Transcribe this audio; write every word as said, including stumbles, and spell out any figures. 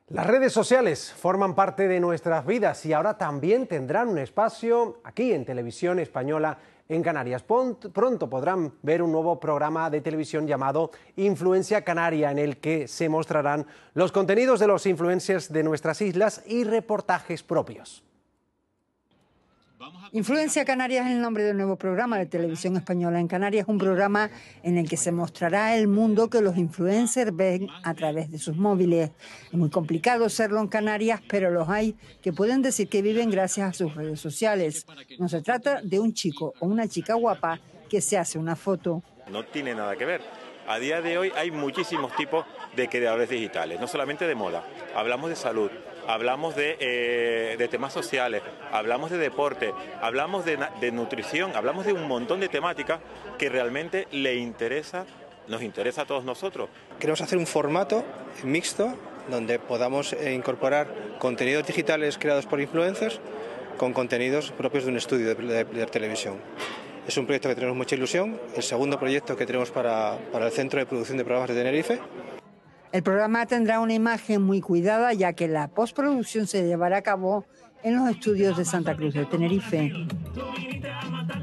Las redes sociales forman parte de nuestras vidas y ahora también tendrán un espacio aquí en Televisión Española en Canarias. Pronto podrán ver un nuevo programa de televisión llamado Influencia Canaria, en el que se mostrarán los contenidos de los influencers de nuestras islas y reportajes propios. Influencia Canaria es el nombre del nuevo programa de Televisión Española en Canarias, un programa en el que se mostrará el mundo que los influencers ven a través de sus móviles. Es muy complicado serlo en Canarias, pero los hay que pueden decir que viven gracias a sus redes sociales. No se trata de un chico o una chica guapa que se hace una foto. No tiene nada que ver. A día de hoy hay muchísimos tipos de creadores digitales, no solamente de moda. Hablamos de salud, hablamos de, eh, de temas sociales, hablamos de deporte, hablamos de, de nutrición, hablamos de un montón de temáticas que realmente le interesa, nos interesa a todos nosotros. Queremos hacer un formato mixto donde podamos incorporar contenidos digitales creados por influencers con contenidos propios de un estudio de, de, de televisión. Es un proyecto que tenemos mucha ilusión, el segundo proyecto que tenemos para, para el Centro de Producción de Programas de Tenerife. El programa tendrá una imagen muy cuidada, ya que la postproducción se llevará a cabo en los estudios de Santa Cruz de Tenerife.